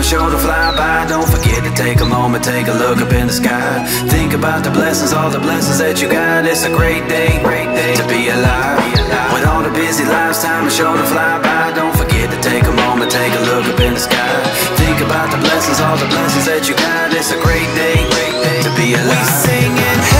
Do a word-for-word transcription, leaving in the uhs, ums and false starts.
is sure to fly by. Don't forget to take a moment, take a look up in the sky. Think about the blessings, all the blessings that you got. It's a great day, great day to be alive. With all the busy lives, time is sure to fly by. Don't forget to take a moment, take a look up in the sky. Think about the blessings, all the blessings that you got. It's a great day, great day to be alive. We singing.